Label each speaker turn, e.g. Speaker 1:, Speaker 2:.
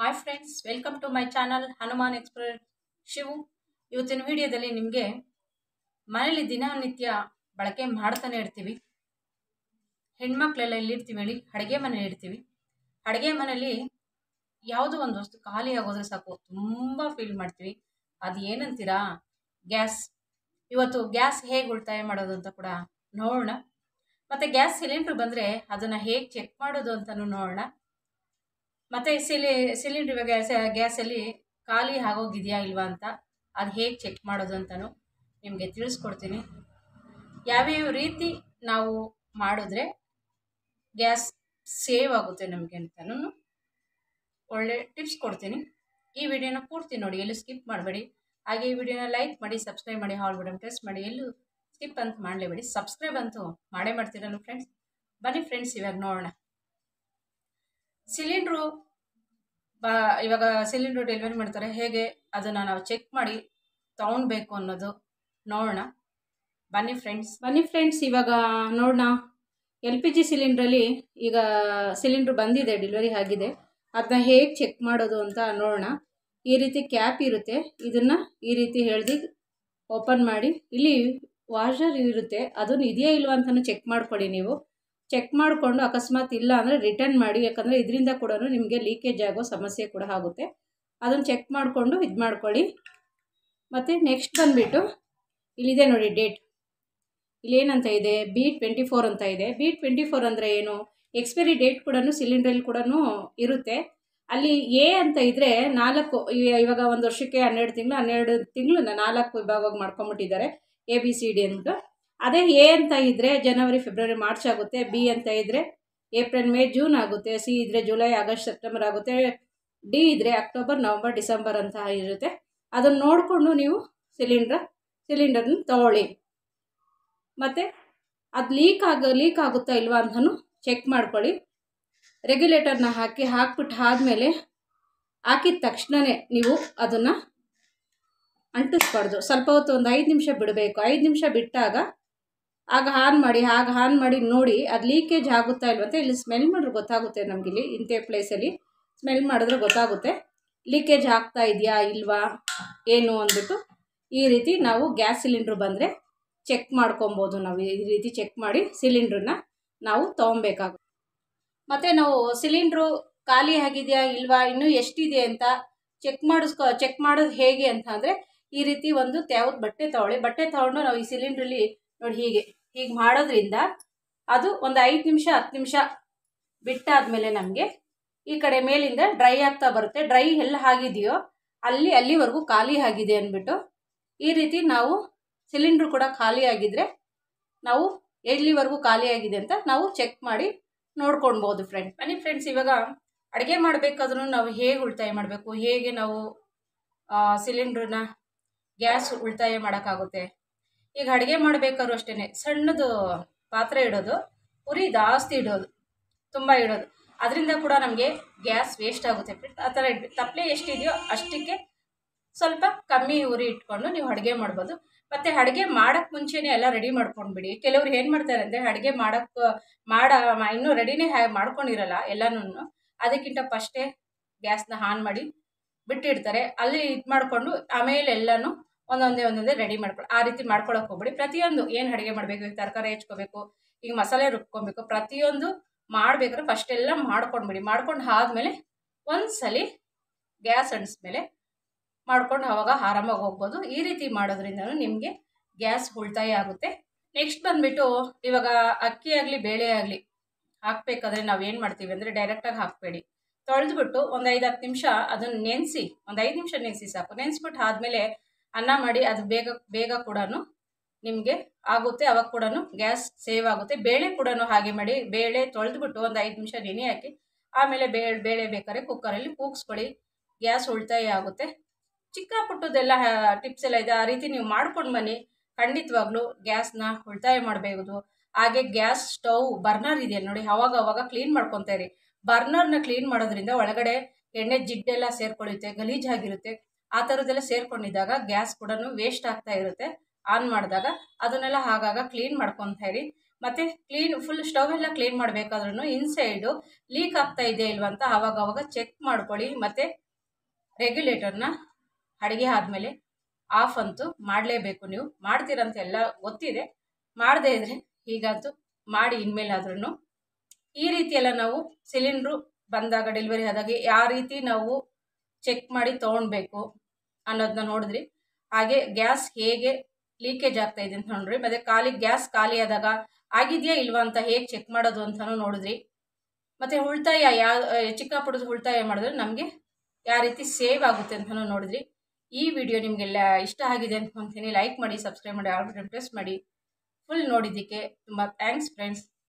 Speaker 1: Hi friends, welcome to my channel Hanuman explorer Shivu. ಇವತ್ತಿನ ವಿಡಿಯೋದಲ್ಲಿ ನಿಮಗೆ ಮನೇಲಿ ದಿನನಿತ್ಯ ಬಳಕೆ ಮಾಡ್ತಾನೆ ಇರ್ತೀವಿ. ಹೆಣ್ಮಕ್ಳೆಲ್ಲ ಎಲ್ಲಿರ್ತೀವಿ ಹೇಳಿ? ಅಡುಗೆ ಮನೇಲಿ ಇರ್ತೀವಿ. ಅಡುಗೆ ಮನೇಲಿ ಯಾವುದೋ ಒಂದು ವಸ್ತು ಖಾಲಿ ಆಗೋದ್ರೆ ಸಾಕು ತುಂಬ ಫೀಲ್ ಮಾಡ್ತೀವಿ. ಅದು ಏನಂತೀರಾ? ಗ್ಯಾಸ್. ಇವತ್ತು ಗ್ಯಾಸ್ ಹೇಗೆ ಉಳಿತಾಯ ಮಾಡೋದು ಅಂತ ಕೂಡ ನೋಡೋಣ. ಮತ್ತು ಗ್ಯಾಸ್ ಸಿಲಿಂಡ್ರ್ ಬಂದರೆ ಅದನ್ನು ಹೇಗೆ ಚೆಕ್ ಮಾಡೋದು ಅಂತಲೂ ನೋಡೋಣ. ಮತ್ತು ಸಿಲಿಂಡ್ರ್ ಇವಾಗ ಗ್ಯಾಸಲ್ಲಿ ಖಾಲಿ ಆಗೋಗಿದೆಯಾ ಇಲ್ವಾ ಅಂತ ಅದು ಹೇಗೆ ಚೆಕ್ ಮಾಡೋದು ಅಂತಲೂ ನಿಮಗೆ ತಿಳಿಸ್ಕೊಡ್ತೀನಿ. ಯಾವ್ಯಾವ ರೀತಿ ನಾವು ಮಾಡಿದ್ರೆ ಗ್ಯಾಸ್ ಸೇವ್ ಆಗುತ್ತೆ ನಮಗೆ ಅಂತಲೂ ಒಳ್ಳೆ ಟಿಪ್ಸ್ ಕೊಡ್ತೀನಿ. ಈ ವಿಡಿಯೋನ ಪೂರ್ತಿ ನೋಡಿ, ಎಲ್ಲೂ ಸ್ಕಿಪ್ ಮಾಡಬೇಡಿ. ಹಾಗೆ ಈ ವಿಡಿಯೋನ ಲೈಕ್ ಮಾಡಿ, ಸಬ್ಸ್ಕ್ರೈಬ್ ಮಾಡಿ, ಆಲ್ ಬಟನ್ ಪ್ರೆಸ್ ಮಾಡಿ. ಎಲ್ಲೂ ಸ್ಕಿಪ್ ಅಂತ ಮಾಡಲೇಬೇಡಿ. ಸಬ್ಸ್ಕ್ರೈಬ್ ಅಂತೂ ಮಾಡೇ ಮಾಡ್ತೀರಲ್ಲ ಫ್ರೆಂಡ್ಸ್. ಬನ್ನಿ ಫ್ರೆಂಡ್ಸ್, ಇವಾಗ ನೋಡೋಣ. ಸಿಲಿಂಡ್ರು ಇವಾಗ ಸಿಲಿಂಡ್ರು ಡೆಲಿವರಿ ಮಾಡ್ತಾರೆ, ಹೇಗೆ ಅದನ್ನು ನಾವು ಚೆಕ್ ಮಾಡಿ ತೊಗೊಳ್ಬೇಕು ಅನ್ನೋದು ನೋಡೋಣ. ಬನ್ನಿ ಫ್ರೆಂಡ್ಸ್ ಇವಾಗ ನೋಡೋಣ. LPG ಸಿಲಿಂಡ್ರಲ್ಲಿ ಈಗ ಸಿಲಿಂಡ್ರು ಬಂದಿದೆ, ಡೆಲಿವರಿ ಆಗಿದೆ. ಅದನ್ನ ಹೇಗೆ ಚೆಕ್ ಮಾಡೋದು ಅಂತ ನೋಡೋಣ. ಈ ರೀತಿ ಕ್ಯಾಪ್ ಇರುತ್ತೆ, ಇದನ್ನು ಈ ರೀತಿ ಎಳ್ದು ಓಪನ್ ಮಾಡಿ, ಇಲ್ಲಿ ವಾಷರ್ ಇರುತ್ತೆ, ಅದನ್ನು ಇದೆಯಾ ಇಲ್ವಾ ಅಂತಲೂ ಚೆಕ್ ಮಾಡ್ಕೊಳ್ಳಿ. ನೀವು ಚೆಕ್ ಮಾಡಿಕೊಂಡು ಅಕಸ್ಮಾತ್ ಇಲ್ಲ ಅಂದರೆ ರಿಟರ್ನ್ ಮಾಡಿ, ಯಾಕಂದರೆ ಇದರಿಂದ ಕೂಡ ನಿಮಗೆ ಲೀಕೇಜ್ ಆಗೋ ಸಮಸ್ಯೆ ಕೂಡ ಆಗುತ್ತೆ. ಅದನ್ನು ಚೆಕ್ ಮಾಡಿಕೊಂಡು ಇದು ಮಾಡ್ಕೊಳ್ಳಿ. ಮತ್ತು ನೆಕ್ಸ್ಟ್ ಬಂದುಬಿಟ್ಟು ಇಲ್ಲಿದೆ ನೋಡಿ ಡೇಟ್. ಇಲ್ಲೇನಂತ ಇದೆ? B24 ಅಂತ ಇದೆ. B24 ಅಂದರೆ ಏನು? ಎಕ್ಸ್ಪೈರಿ ಡೇಟ್ ಕೂಡ ಸಿಲಿಂಡ್ರಲ್ಲಿ ಕೂಡ ಇರುತ್ತೆ. ಅಲ್ಲಿ ಎ ಅಂತ ಇದ್ದರೆ 4, ಇವಾಗ ಒಂದು ವರ್ಷಕ್ಕೆ 12 ತಿಂಗಳು 4 ವಿಭಾಗವಾಗಿ ಮಾಡ್ಕೊಂಬಿಟ್ಟಿದ್ದಾರೆ, ABCD ಅಂದ್ಬಿಟ್ಟು. ಅದೇ ಎ ಅಂತ ಇದ್ದರೆ ಜನವರಿ, ಫೆಬ್ರವರಿ, ಮಾರ್ಚ್ ಆಗುತ್ತೆ. ಬಿ ಅಂತ ಇದ್ದರೆ ಏಪ್ರಿಲ್, ಮೇ, ಜೂನ್ ಆಗುತ್ತೆ. ಸಿ ಇದ್ದರೆ ಜುಲೈ, ಆಗಸ್ಟ್, ಸೆಪ್ಟೆಂಬರ್ ಆಗುತ್ತೆ. ಡಿ ಇದ್ದರೆ ಅಕ್ಟೋಬರ್, ನವಂಬರ್, ಡಿಸೆಂಬರ್ ಅಂತ ಇರುತ್ತೆ. ಅದನ್ನು ನೋಡಿಕೊಂಡು ನೀವು ಸಿಲಿಂಡರ್ನ ತಗೊಳ್ಳಿ. ಮತ್ತು ಅದು ಲೀಕ್ ಆಗುತ್ತಾ ಇಲ್ವಾ ಅಂತಲೂ ಚೆಕ್ ಮಾಡ್ಕೊಳ್ಳಿ. ರೆಗ್ಯುಲೇಟರ್ನ ಹಾಕ್ಬಿಟ್ಟು ಆದಮೇಲೆ ಹಾಕಿದ ತಕ್ಷಣವೇ ನೀವು ಅದನ್ನು ಅಂಟಿಸ್ಬಾರ್ದು. ಸ್ವಲ್ಪ ಹೊತ್ತು ಒಂದು 5 ನಿಮಿಷ ಬಿಡಬೇಕು. 5 ನಿಮಿಷ ಬಿಟ್ಟಾಗ ಆಗ ಆನ್ ಮಾಡಿ ನೋಡಿ ಅದು ಲೀಕೇಜ್ ಆಗುತ್ತಾ ಇಲ್ವ ಅಂತ. ಇಲ್ಲಿ ಸ್ಮೆಲ್ ಮಾಡಿದ್ರೆ ಗೊತ್ತಾಗುತ್ತೆ ನಮಗೆ. ಇಲ್ಲಿ ಇಂಥ ಪ್ಲೇಸಲ್ಲಿ ಸ್ಮೆಲ್ ಮಾಡಿದ್ರೆ ಗೊತ್ತಾಗುತ್ತೆ ಲೀಕೇಜ್ ಆಗ್ತಾ ಇದೆಯಾ ಇಲ್ವಾ ಏನು ಅಂದ್ಬಿಟ್ಟು. ಈ ರೀತಿ ನಾವು ಗ್ಯಾಸ್ ಸಿಲಿಂಡ್ರ್ ಬಂದರೆ ಚೆಕ್ ಮಾಡ್ಕೊಬೋದು. ನಾವು ಈ ರೀತಿ ಚೆಕ್ ಮಾಡಿ ಸಿಲಿಂಡ್ರನ್ನ ನಾವು ತೊಗೊಬೇಕಾಗುತ್ತೆ. ಮತ್ತು ನಾವು ಸಿಲಿಂಡ್ರು ಖಾಲಿ ಆಗಿದೆಯಾ ಇಲ್ವಾ, ಇನ್ನೂ ಎಷ್ಟಿದೆ ಅಂತ ಚೆಕ್ ಮಾಡೋದು ಹೇಗೆ ಅಂತ ಅಂದರೆ, ಈ ರೀತಿ ಒಂದು ಯಾವ್ದು ಬಟ್ಟೆ ತೊಗೊಂಡು ನಾವು ಈ ಸಿಲಿಂಡ್ರಲ್ಲಿ ನೋಡಿ ಹೀಗೆ ಮಾಡೋದ್ರಿಂದ ಅದು ಒಂದು 5 ನಿಮಿಷ 10 ನಿಮಿಷ ಬಿಟ್ಟಾದಮೇಲೆ ನಮಗೆ ಈ ಕಡೆ ಮೇಲಿಂದ ಡ್ರೈ ಆಗ್ತಾ ಬರುತ್ತೆ. ಡ್ರೈ ಎಲ್ಲ ಆಗಿದೆಯೋ ಅಲ್ಲಿವರೆಗೂ ಖಾಲಿ ಆಗಿದೆ ಅಂದ್ಬಿಟ್ಟು ಈ ರೀತಿ ನಾವು ಸಿಲಿಂಡ್ರು ಕೂಡ ಖಾಲಿ ಆಗಿದ್ದರೆ ನಾವು ಎಲ್ಲಿವರೆಗೂ ಖಾಲಿ ಆಗಿದೆ ಅಂತ ನಾವು ಚೆಕ್ ಮಾಡಿ ನೋಡ್ಕೊಳ್ಬೋದು ಫ್ರೆಂಡ್ಸ್. ಬನ್ನಿ ಫ್ರೆಂಡ್ಸ್, ಇವಾಗ ಅಡುಗೆ ಮಾಡಬೇಕಾದ್ರೂ ನಾವು ಹೇಗೆ ಉಳಿತಾಯ ಮಾಡಬೇಕು, ಹೇಗೆ ನಾವು ಸಿಲಿಂಡ್ರನ್ನ ಗ್ಯಾಸ್ ಉಳಿತಾಯ ಮಾಡೋಕ್ಕಾಗುತ್ತೆ. ಈಗ ಅಡುಗೆ ಮಾಡಬೇಕಾದ್ರೂ ಅಷ್ಟೇ, ಸಣ್ಣದು ಪಾತ್ರೆ ಇಡೋದು, ಉರಿ ಜಾಸ್ತಿ ಇಡೋದು, ತುಂಬ ಇಡೋದು, ಅದರಿಂದ ಕೂಡ ನಮಗೆ ಗ್ಯಾಸ್ ವೇಸ್ಟ್ ಆಗುತ್ತೆ ಫ್ರೆಂಡ್ಸ್. ಆ ಥರ ತಪ್ಪಲೆ ಎಷ್ಟಿದೆಯೋ ಅಷ್ಟಕ್ಕೆ ಸ್ವಲ್ಪ ಕಮ್ಮಿ ಉರಿ ಇಟ್ಕೊಂಡು ನೀವು ಅಡುಗೆ ಮಾಡ್ಬೋದು. ಮತ್ತು ಅಡುಗೆ ಮಾಡೋಕ್ಕೆ ಮುಂಚೆನೇ ಎಲ್ಲ ರೆಡಿ ಮಾಡ್ಕೊಂಡ್ಬಿಡಿ. ಕೆಲವ್ರು ಏನು ಮಾಡ್ತಾರೆ ಅಂದರೆ ಅಡುಗೆ ಇನ್ನೂ ರೆಡಿನೇ ಮಾಡ್ಕೊಂಡಿರಲ್ಲ ಎಲ್ಲನೂ. ಅದಕ್ಕಿಂತ ಫಸ್ಟೇ ಗ್ಯಾಸ್ನ ಆನ್ ಮಾಡಿ ಬಿಟ್ಟಿರ್ತಾರೆ. ಅಲ್ಲಿ ಇದು ಮಾಡಿಕೊಂಡು ಆಮೇಲೆ ಎಲ್ಲನೂ ಒಂದೊಂದೇ ರೆಡಿ ಮಾಡ್ಕೊಳ್ಳಿ. ಆ ರೀತಿ ಮಾಡ್ಕೊಳಕ್ಕೆ ಹೋಗ್ಬಿಡಿ. ಪ್ರತಿಯೊಂದು ಏನು ಅಡುಗೆ ಮಾಡಬೇಕು, ಈಗ ತರಕಾರಿ ಹೆಚ್ಕೋಬೇಕು, ಈಗ ಮಸಾಲೆ ರುಬ್ಕೊಬೇಕು, ಪ್ರತಿಯೊಂದು ಮಾಡಬೇಕಾದ್ರೆ ಫಸ್ಟೆಲ್ಲ ಮಾಡ್ಕೊಂಡ್ಬಿಡಿ. ಮಾಡ್ಕೊಂಡು ಆದಮೇಲೆ ಒಂದ್ಸಲಿ ಗ್ಯಾಸ್ ಅಂಟಿಸ್ಮೇಲೆ ಮಾಡ್ಕೊಂಡು ಆವಾಗ ಆರಾಮಾಗಿ ಹೋಗ್ಬೋದು. ಈ ರೀತಿ ಮಾಡೋದ್ರಿಂದ ನಿಮಗೆ ಗ್ಯಾಸ್ ಉಳಿತಾಯ ಆಗುತ್ತೆ. ನೆಕ್ಸ್ಟ್ ಬಂದುಬಿಟ್ಟು ಇವಾಗ ಅಕ್ಕಿ ಆಗಲಿ ಬೇಳೆ ಆಗಲಿ ಹಾಕಬೇಕಾದ್ರೆ ನಾವು ಏನು ಮಾಡ್ತೀವಿ ಅಂದರೆ ಡೈರೆಕ್ಟಾಗಿ ಹಾಕಬೇಡಿ. ತೊಳೆದ್ಬಿಟ್ಟು ಒಂದು 5-10 ನಿಮಿಷ ಅದನ್ನು ನೆನೆಸಿ, ಒಂದು 5 ನಿಮಿಷ ನೆನೆಸಿ ಸಾಕು. ನೆನೆಸ್ಬಿಟ್ಟು ಆದಮೇಲೆ ಅನ್ನ ಮಾಡಿ ಅದು ಬೇಗ ಕೂಡ ನಿಮಗೆ ಆಗುತ್ತೆ. ಅವಾಗ ಕೂಡ ಗ್ಯಾಸ್ ಸೇವ್ ಆಗುತ್ತೆ. ಬೇಳೆ ಕೂಡ ಹಾಗೆ ಮಾಡಿ, ಬೇಳೆ ತೊಳೆದ್ಬಿಟ್ಟು ಒಂದು 5 ನಿಮಿಷ ನೆನೆ ಹಾಕಿ ಆಮೇಲೆ ಬೇಳೆ ಬೇಕಾದ್ರೆ ಕುಕ್ಕರಲ್ಲಿ ಕೂಗಿಸ್ಕೊಳ್ಳಿ. ಗ್ಯಾಸ್ ಉಳಿತಾಯ ಆಗುತ್ತೆ. ಚಿಕ್ಕ ಪುಟ್ಟದೆಲ್ಲ ಟಿಪ್ಸ್ ಎಲ್ಲ ಇದೆ, ಆ ರೀತಿ ನೀವು ಮಾಡ್ಕೊಂಡು ಬನ್ನಿ. ಖಂಡಿತವಾಗ್ಲೂ ಗ್ಯಾಸ್ನ ಉಳಿತಾಯ ಮಾಡಬಹುದು. ಹಾಗೆ ಗ್ಯಾಸ್ ಸ್ಟವ್ ಬರ್ನರ್ ಇದೆಯಲ್ಲ ನೋಡಿ, ಅವಾಗ ಕ್ಲೀನ್ ಮಾಡ್ಕೊತಾ ಇರಿ. ಬರ್ನರ್ನ ಕ್ಲೀನ್ ಮಾಡೋದ್ರಿಂದ ಒಳಗಡೆ ಎಣ್ಣೆ ಜಿಡ್ಡೆಲ್ಲ ಸೇರ್ಕೊಳ್ಳುತ್ತೆ, ಗಲೀಜಾಗಿರುತ್ತೆ. ಆ ಥರದ್ದೆಲ್ಲ ಸೇರ್ಕೊಂಡಿದ್ದಾಗ ಗ್ಯಾಸ್ ಕೂಡ ವೇಸ್ಟ್ ಆಗ್ತಾ ಇರುತ್ತೆ. ಆನ್ ಮಾಡಿದಾಗ ಅದನ್ನೆಲ್ಲ ಆಗಾಗ ಕ್ಲೀನ್ ಮಾಡ್ಕೊತಾ ಇರಿ. ಮತ್ತು ಫುಲ್ ಸ್ಟವ್ ಎಲ್ಲ ಕ್ಲೀನ್ ಮಾಡಬೇಕಾದ್ರೂ ಇನ್ಸೈಡು ಲೀಕ್ ಆಗ್ತಾ ಇದೆ ಇಲ್ವಾ ಅಂತ ಆವಾಗ ಚೆಕ್ ಮಾಡ್ಕೊಳ್ಳಿ. ಮತ್ತು ರೆಗ್ಯುಲೇಟರ್ನ ಅಡುಗೆ ಆದಮೇಲೆ ಆಫ್ ಅಂತೂ ಮಾಡಲೇಬೇಕು. ನೀವು ಮಾಡ್ತೀರಂತ ಎಲ್ಲ ಗೊತ್ತಿದೆ, ಮಾಡದೇ ಇದ್ದರೆ ಹೀಗಂತೂ ಮಾಡಿ ಇನ್ಮೇಲಾದ್ರೂ. ಈ ರೀತಿ ಎಲ್ಲ ನಾವು ಸಿಲಿಂಡ್ರು ಬಂದಾಗ ಡೆಲಿವರಿ ಆದಾಗ ಯಾವ ರೀತಿ ನಾವು ಚೆಕ್ ಮಾಡಿ ತೊಗೊಳ್ಬೇಕು ಅನ್ನೋದನ್ನ ನೋಡಿದ್ರಿ. ಹಾಗೆ ಗ್ಯಾಸ್ ಹೇಗೆ ಲೀಕೇಜ್ ಆಗ್ತಾ ಇದೆ ಅಂತ ನೋಡ್ರಿ. ಮತ್ತು ಗ್ಯಾಸ್ ಖಾಲಿ ಆದಾಗ ಆಗಿದೆಯಾ ಇಲ್ವಾ ಅಂತ ಹೇಗೆ ಚೆಕ್ ಮಾಡೋದು ಅಂತಲೂ ನೋಡಿದ್ರಿ. ಮತ್ತು ಉಳಿತಾಯ ಚಿಕ್ಕ ಪುಟ್ಟದ ಉಳಿತಾಯ ಮಾಡಿದ್ರೆ ನಮಗೆ ಯಾವ ರೀತಿ ಸೇವ್ ಆಗುತ್ತೆ ಅಂತಲೂ ನೋಡಿದ್ರಿ. ಈ ವಿಡಿಯೋ ನಿಮಗೆಲ್ಲ ಇಷ್ಟ ಆಗಿದೆ ಅಂದ್ಕೊತೀನಿ. ಲೈಕ್ ಮಾಡಿ, ಸಬ್ಸ್ಕ್ರೈಬ್ ಮಾಡಿ, ಆಲ್ ಬಟನ್ ಪ್ರೆಸ್ ಮಾಡಿ. ಫುಲ್ ನೋಡಿದ್ದಕ್ಕೆ ತುಂಬ ಥ್ಯಾಂಕ್ಸ್ ಫ್ರೆಂಡ್ಸ್.